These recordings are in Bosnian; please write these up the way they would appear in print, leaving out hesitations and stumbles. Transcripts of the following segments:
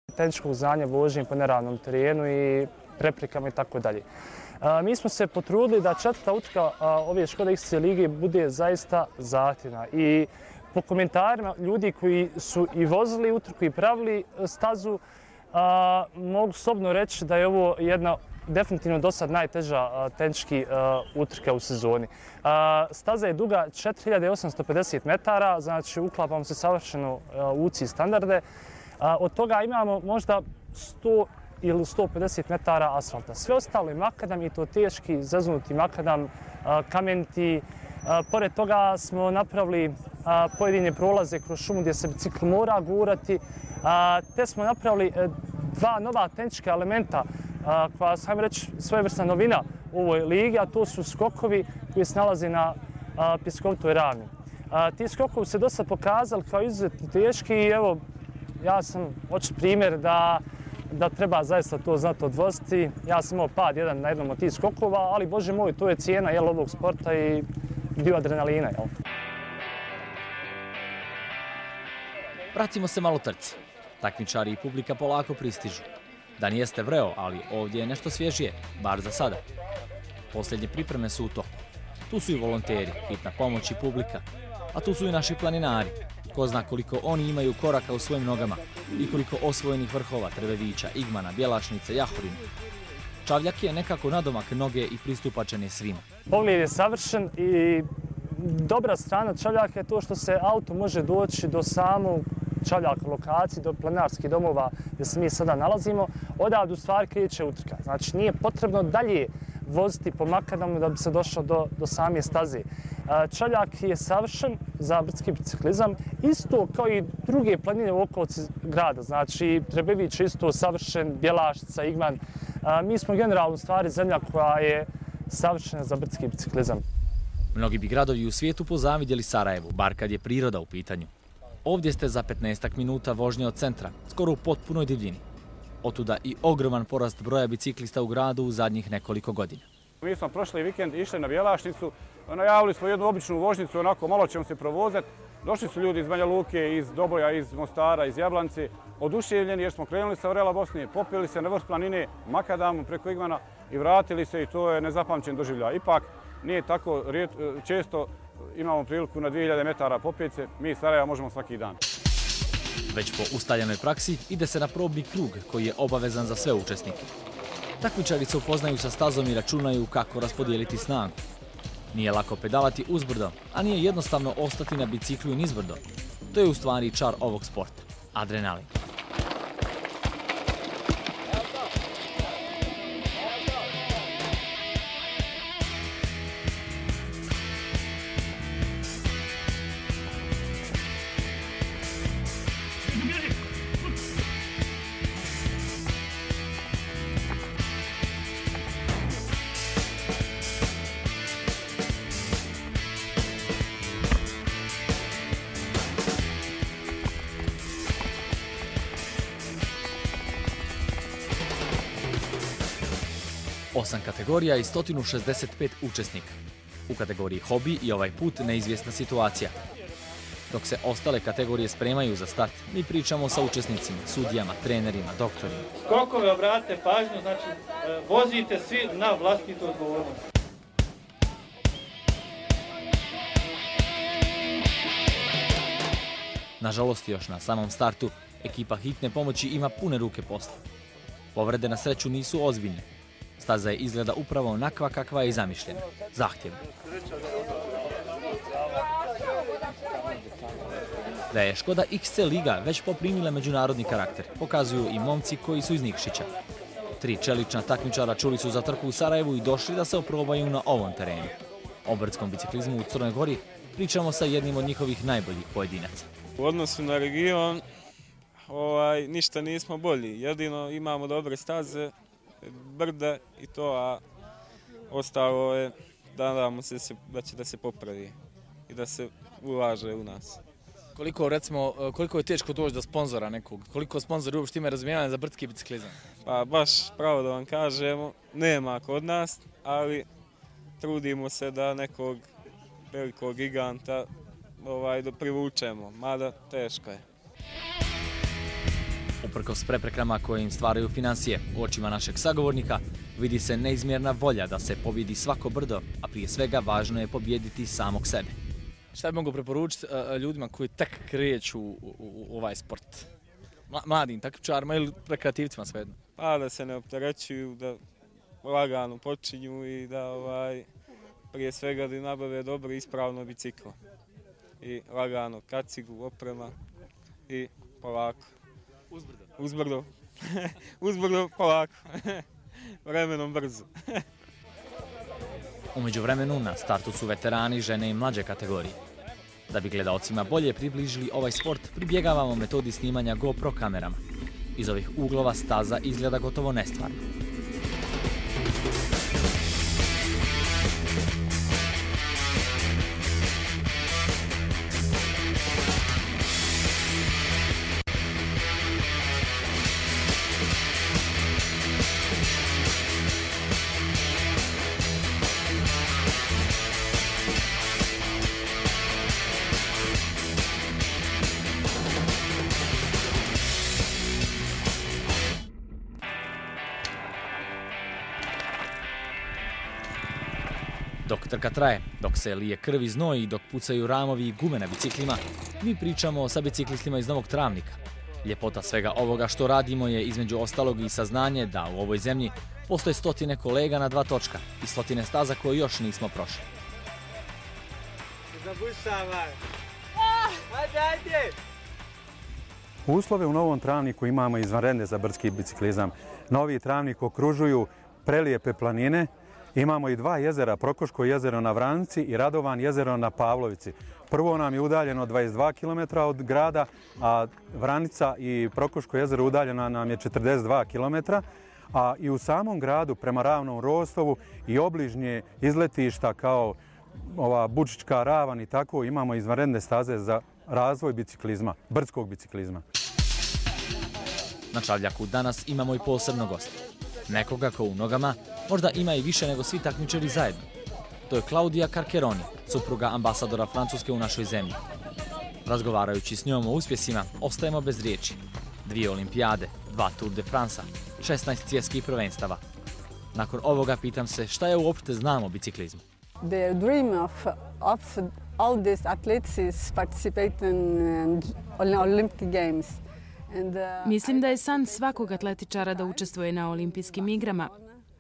tehničkog znanja vožnje po neravnom terenu i preprekama i tako dalje. Mi smo se potrudili da četvrta utrka ove Škoda XC lige bude zaista zahtjevna i po komentarima ljudi koji su i vozili utrku i pravili stazu, mogu slobodno reći da je ovo jedna definitivno do sad najteža tehnički utrka u sezoni. Staza je duga 4850 metara, znači uklapamo se savršeno u UCI standarde. Od toga imamo možda 100 ili 150 metara asfalta. Sve ostalo je makadam i to teški, zaznuti makadam, kameniti. Pored toga smo napravili pojedine prolaze kroz šumu gdje se bicikl mora gurati, te smo napravili dva nova tehnička elementa koja, hajmo reći, svojevrsna novina u ovoj ligi, a to su skokovi koji se nalaze na pjeskovitoj ravni. Ti skokovi se do sad pokazali kao izuzetno teški i evo, ja sam očit primjer da treba zaista to znati odvoziti. Ja sam imao pad jedan na jednom od tih skokova, ali bože moj, to je cijena ovog sporta i dio adrenalina. Vratimo se malo trci. Takmičari i publika polako pristižu. Dan jeste vreo, ali ovdje je nešto svježije, bar za sada. Posljednje pripreme su u toku. Tu su i volonteri, hitna pomoć i publika, a tu su i naši planinari. Ko zna koliko oni imaju koraka u svojim nogama i koliko osvojenih vrhova Trebevića, Igmana, Bjelašnice, Jahorina. Čavljak je nekako nadomak noge i pristupačan je svima. Pogled je savršen i dobra strana Čavljaka je to što se auto može doći do samog Čavljaka lokacije, do planinarskih domova gdje se mi sada nalazimo. Odavde u stvari kreće utrka. Znači nije potrebno dalje voziti po makadamu da bi se došlo do same staze. Čavljak je savršen za brdski biciklizam, isto kao i druge planine u okolici grada. Znači Trebević je isto savršen, Bjelašnica, Igman. Mi smo generalno u stvari zemlja koja je savršena za brdski biciklizam. Mnogi bi gradovi u svijetu pozavidjeli Sarajevu, bar kad je priroda u pitanju. Ovdje ste za 15 minuta vožnje od centra, skoro u potpunoj divljini. Otuda i ogroman porast broja biciklista u gradu u zadnjih nekoliko godina. Mi smo prošli vikend išli na Bjelašnicu, najavili smo jednu običnu vožnicu, onako malo ćemo se provozati. Došli su ljudi iz Banja Luke, iz Doboja, iz Mostara, iz Jablance, oduševljeni jer smo krenuli sa Orela Bosne, popili se na vrh planine Makadamu preko Igmana i vratili se i to je nezapamćen doživljaj. Ipak nije tako često imamo priliku na 2000 metara popeti se, mi iz Sarajeva možemo svaki dan. Već po ustaljenoj praksi ide se na probni krug koji je obavezan za sve učesnike. Takmičari se upoznaju sa stazom i računaju kako raspodijeliti snagu. Nije lako pedalati uzbrdo, a nije jednostavno ostati na biciklu i nizbrdo. To je u stvari čar ovog sporta. Adrenalin. Osam kategorija i 165 učesnika. U kategoriji hobi i ovaj put neizvjesna situacija. Dok se ostale kategorije spremaju za start, mi pričamo sa učesnicima, sudijama, trenerima, doktorima. Skokove obratite pažnju, znači vozite svi na vlastitu odgovornost. Nažalost, još na samom startu, ekipa hitne pomoći ima pune ruke posla. Povrede na sreću nisu ozbiljne. Staza je izgleda upravo onakva kakva je i zamišljena, zahtjevna. Da je Škoda XC liga već poprimila međunarodni karakter, pokazuju i momci koji su iz Nikšića. 3 čelična takmičara čuli su za trku u Sarajevu i došli da se oprobaju na ovom terenu. O brdskom biciklizmu u Crnoj Gori pričamo sa jednim od njihovih najboljih pojedinaca. U odnosu na region ništa nismo bolji, jedino imamo dobre staze, brda i to, a ostalo je nadamo se da će da se popravi i da se ulaže u nas. Koliko je teško doći do sponzora nekog? Koliko sponzori uopšte ima razumijevanja za brdski biciklizam? Pa baš pravo da vam kažemo, nema kod nas, ali trudimo se da nekog velikog giganta privučemo, mada teško je. Uprkos preprekama koje im stvaraju financije, u očima našeg sagovornika vidi se neizmjerna volja da se pobjedi svako brdo, a prije svega važno je pobijediti samog sebe. Šta bi mogu preporučiti ljudima koji tek kreću u ovaj sport? Mladim takmičarima ili rekreativcima svejedno? Pa da se ne opterećuju, da lagano počinju i da prije svega da nabave dobro i ispravno biciklo. I lagano kacigu, oprema i polako. Uzbrdo. Uzbrdo. Uzbrdo, polako. Vremenom brzo. U međuvremenu na startu su veterani, žene i mlađe kategorije. Da bi gledaocima bolje približili ovaj sport, pribjegavamo metodi snimanja GoPro kamerama. Iz ovih uglova staza izgleda gotovo nestvarno. Dok trka traje, dok se lije krv i znoj i dok pucaju ramovi i gume na biciklima, mi pričamo sa biciklistima iz Novog Travnika. Ljepota svega ovoga što radimo je između ostalog i saznanje da u ovoj zemlji postoje stotine kolega na 2 točka i stotine staza koje još nismo prošli. Uslove u Novom Travniku imamo izvanredne za brdski biciklizam. Novi Travnik okružuju prelijepe planine. Imamo i 2 jezera, Prokoško jezero na Vranici i Radovan jezero na Pavlovici. Prvo nam je udaljeno 22 km od grada, a Vranica i Prokoško jezero udaljeno nam je 42 km. A i u samom gradu, prema Ravnom Rostovu i obližnje izletišta kao ova Bučička Ravan i tako, imamo izvanredne staze za razvoj biciklizma, brdskog biciklizma. Na Čavljaku danas imamo i posebnog gosta. Nekoga ko u nogama možda ima i više nego svi takmičari zajedno. To je Claudia Carcheroni, supruga ambasadora Francuske u našoj zemlji. Razgovarajući s njom o uspjesima, ostajemo bez riječi. 2 olimpijade, 2 Tour de France, 16 svjetskih prvenstava. Nakon ovoga pitam se šta je uopšte znam o biciklizmu. The dream of all these athletes is participating in Olympic Games. Mislim da je san svakog atletičara da učestvuje na olimpijskim igrama.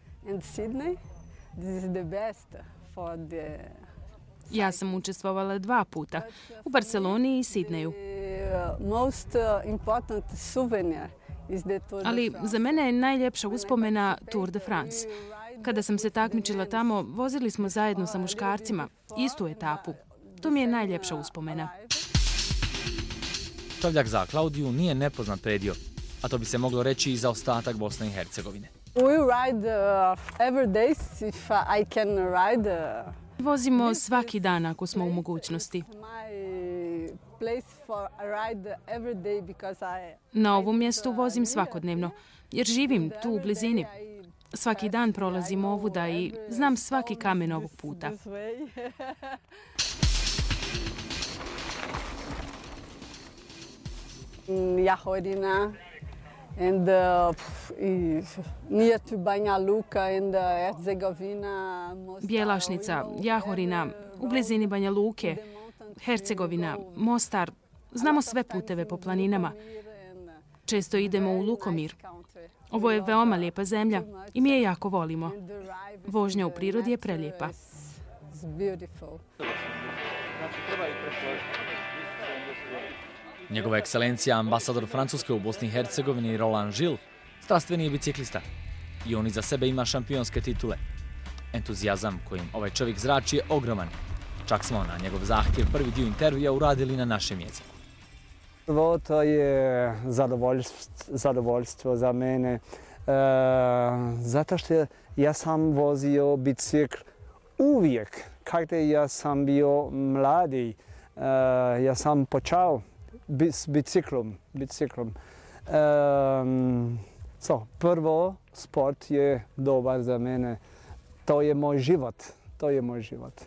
Ja sam učestvovala 2 puta, u Barceloni i Sidneju. Ali za mene je najljepša uspomena Tour de France. Kada sam se takmičila tamo, vozili smo zajedno sa muškarcima, istu etapu. To mi je najljepša uspomena. Čavljak za Claudiju nije nepoznat predio, a to bi se moglo reći i za ostatak Bosne i Hercegovine. Vozimo svaki dan ako smo u mogućnosti. Na ovom mjestu vozim svakodnevno, jer živim tu u blizini. Svaki dan prolazim ovuda i znam svaki kamen ovog puta. Jahorina and near to Banja Luka and Hercegovina. Bjelašnica, Jahorina, u blizini Banja Luke, Hercegovina, Mostar. Znamo sve puteve po planinama. Često idemo u Lukomir. Ovo je veoma lijepa zemlja i mi je jako volimo. Vožnja u prirodi je prelijepa. Njegova ekscelencija, ambasador Francuske u Bosni i Hercegovini Roland Gilles, strastveni je biciklista. I on iza sebe ima šampionske titule. Entuzijazam kojim ovaj čovjek zrači je ogroman. Čak smo na njegov zahtjev prvi dio intervjua uradili na našem jeziku. To je zadovoljstvo za mene, zato što ja sam vozio bicikl uvijek. Kada ja sam bio mladi, ja sam počeo s biciklom. Prvo, sport je dobar za mene. To je moj život.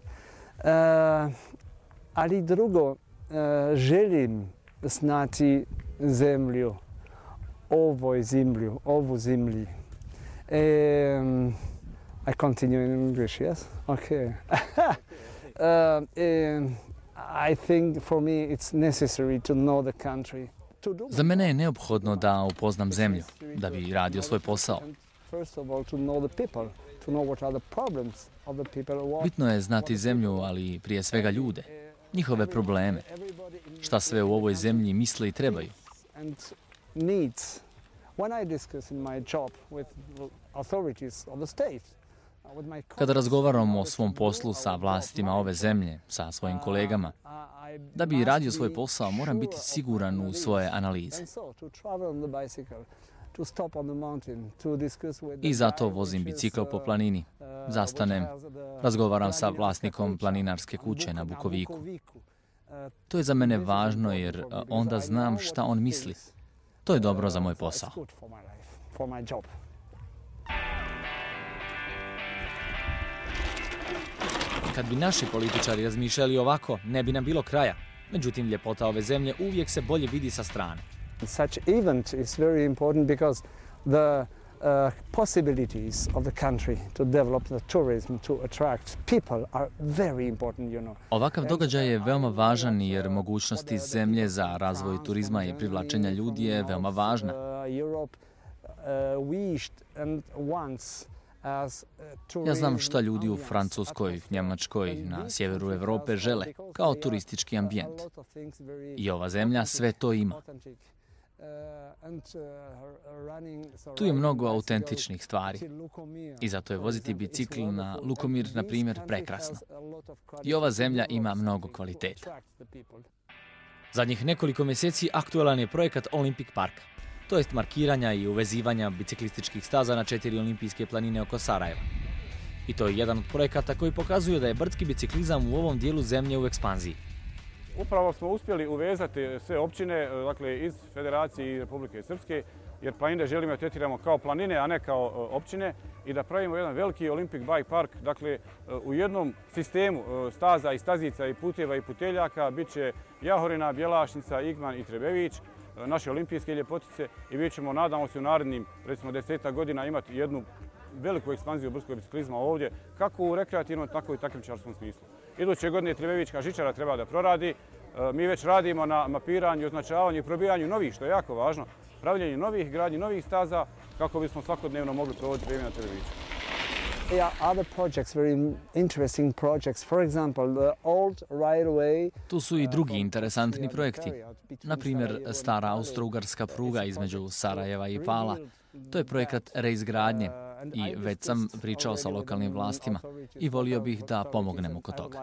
Ali drugo, želim znati zemlju. ovu zemlji. I continue in English, yes? Okay. I think for me it's necessary to know the country. Za mene je neophodno da upoznam zemlju, da bi radio svoj posao. Bitno je znati zemlju, ali prije svega ljude, njihove probleme, šta sve u ovoj zemlji misle i trebaju. Kada razgovaramo o svom poslu sa vlastima ove zemlje, sa svojim kolegama, da bi radio svoj posao, moram biti siguran u svoje analize. I zato vozim bicikl po planini, zastanem, razgovaram sa vlasnikom planinarske kuće na Bukoviku. To je za mene važno jer onda znam šta on misli. To je dobro za moj posao. Kad bi naši političari razmišljali ovako, ne bi nam bilo kraja. Međutim, ljepota ove zemlje uvijek se bolje vidi sa strane. Such event is very important because the possibilities of the country to develop the tourism, to attract people are very important, you know. Ovakav događaj je veoma važan jer mogućnosti zemlje za razvoj turizma i privlačenja ljudi je veoma važna. Ja znam šta ljudi u Francuskoj, Njemačkoj, na sjeveru Europe žele kao turistički ambijent. I ova zemlja sve to ima. Tu je mnogo autentičnih stvari i zato je voziti bicikl na Lukomir, na primjer, prekrasno. I ova zemlja ima mnogo kvaliteta. Zadnjih nekoliko mjeseci aktualan je projekat Olympic Parka, to jest markiranja i uvezivanja biciklističkih staza na 4 olimpijske planine oko Sarajeva. I to je jedan od projekata koji pokazuju da je brdski biciklizam u ovom dijelu zemlje u ekspanziji. Upravo smo uspjeli uvezati sve općine, dakle iz Federacije i Republike Srpske, jer planine želimo da tretiramo kao planine, a ne kao općine, i da pravimo jedan veliki Olympic Bike Park. Dakle, u jednom sistemu staza i stazica i puteva i puteljaka bit će Jahorina, Bjelašnica, Igman i Trebević, naše olimpijske ljepotice, i mi ćemo, nadamo se, u narednim, recimo 10 godina imati jednu veliku ekspanziju brdskog biciklizma ovdje, kako u rekreativnom, tako i takmičarskom smislu. Iduće godine Trebevićka žičara treba da proradi. Mi već radimo na mapiranju, označavanju i probijanju novih, što je jako važno, pravljenju novih, gradnji novih staza, kako bismo svakodnevno mogli provoditi vrijeme na Trebeviću. There are other projects, very interesting projects. For example, the old right-of-way. Tu su i drugi interesantni projekti. Na primjer, stara austro-ugarska pruga između Sarajeva i Pala. To je projekat reizgradnje i već sam pričao sa lokalnim vlastima i volio bih da pomognem oko toga.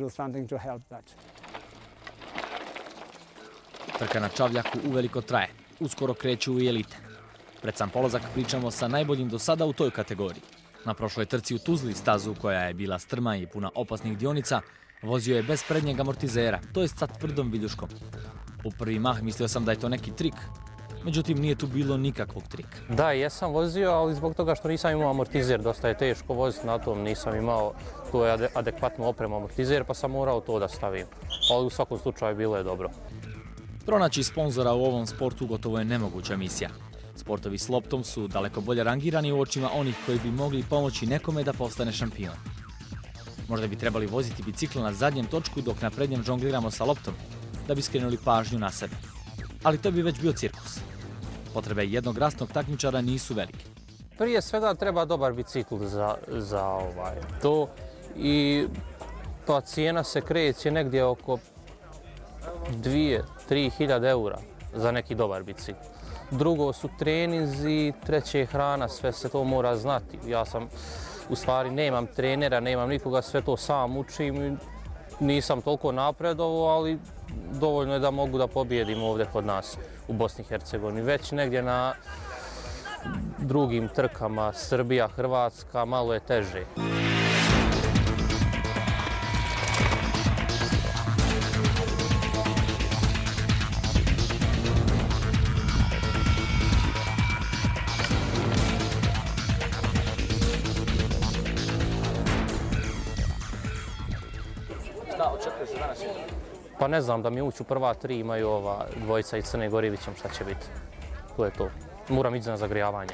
Trka na Čavljaku uveliko traje. Uskoro kreću i elite. Pred sam polazak pričamo sa najboljim do sada u toj kategoriji. Na prošloj trci u Tuzli, stazu koja je bila strma i puna opasnih dionica, vozio je bez prednjeg amortizera, to jest sa tvrdom viljuškom. U prvi mah mislio sam da je to neki trik, međutim nije tu bilo nikakvog trika. Da, jesam vozio, ali zbog toga što nisam imao amortizer, dosta je teško voziti na tom, nisam imao tu adekvatnu opremu amortizer, pa sam morao to da stavim. Ali u svakom slučaju bilo je dobro. Pronaći sponzora u ovom sportu gotovo je nemoguća misija. Sportovi s loptom su daleko bolje rangirani u očima onih koji bi mogli pomoći nekome da postane šampion. Možda bi trebali voziti bicikl na zadnjem točku dok na prednjem žongliramo sa loptom, da bi skrenuli pažnju na sebe. Ali to bi već bio cirkus. Potrebe jednog rasnog takmičara nisu velike. Prije svega treba dobar bicikl za to, i ta cijena se kreće negdje oko 2-3 hiljade eura za neki dobar bicikl. Drugo su treninzi, treće je hrana, sve se to mora znati. Ja sam, u stvari, nemam trenera, nemam nikoga, sve to sam učim i nisam toliko napredovao, ali dovoljno je da mogu da pobijedim ovdje kod nas u Bosni i Hercegovini. Već negdje na drugim trkama, Srbija, Hrvatska, malo je teže. Pa ne znam, da mi ući u prva tri, imaju ova dvojica i Crne Gore, vidit ćemo šta će biti. To je to. moram ići na zagrijavanje.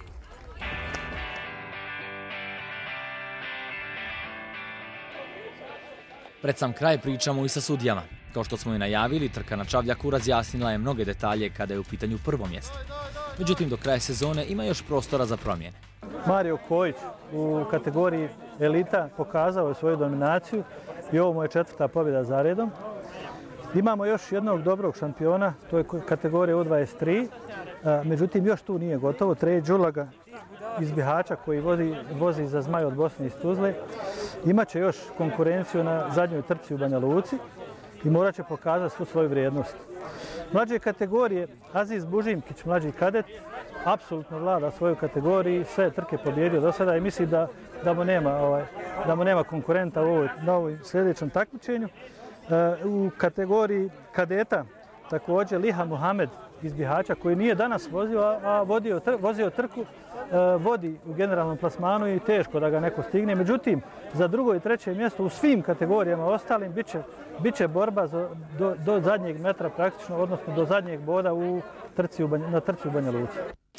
Pred sam kraj pričamo i sa sudijama. Kao što smo i najavili, trka na Čavljaku razjasnila je mnoge detalje kada je u pitanju prvo mjesto. Međutim, do kraja sezone ima još prostora za promjene. Mario Kojić u kategoriji elita pokazao je svoju dominaciju i ovo mu je 4. pobjeda za redom. Imamo još jednog dobrog šampiona, to je kategorija U23, međutim još tu nije gotovo. Trej Đulaga iz Bihaća koji vozi za Zmaj od Bosne iz Tuzle. Imaće još konkurenciju na zadnjoj trci u Banja Luci i morat će pokazati svu svoju vrijednost. Mlađe kategorije, Aziz Bužimkić, mlađi kadet, apsolutno vlada svoju kategoriji, sve trke pobjedio do sada i misli da mu nema konkurenta na ovoj sljedećem takmičenju. U kategoriji kadeta također Liha Muhamed iz Bihaća koji nije danas vozio, a vozio trku, vodi u generalnom plasmanu i teško da ga neko stigne. Međutim, za 2. i 3. mjesto u svim kategorijama ostalim bit će borba do zadnjeg metra praktično, odnosno do zadnjeg boda na trci u Banja Luci.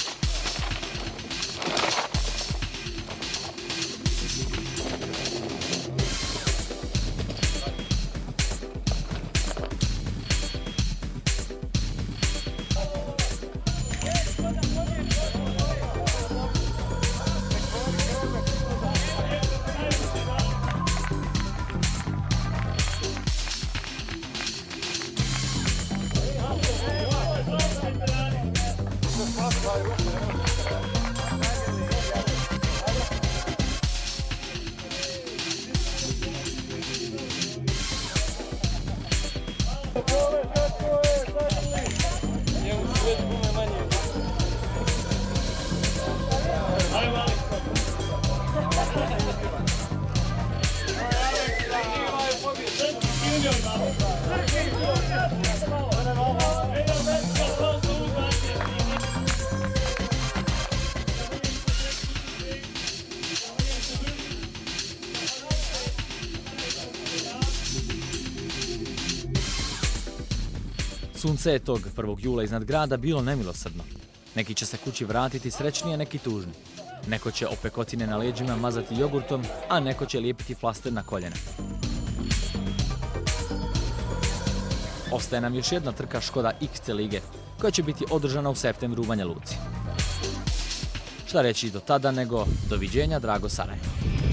Sunce je tog 1. jula iznad grada bilo nemilosrdno. Neki će se kući vratiti srećni, a neki tužni. Neko će opekotine na leđima mazati jogurtom, a neko će lijepiti flaster na koljena. Ostaje nam još jedna trka Škoda XC lige, koja će biti održana u septembru u Banja Luci. Šta reći do tada nego doviđenja, drago Sarajevo.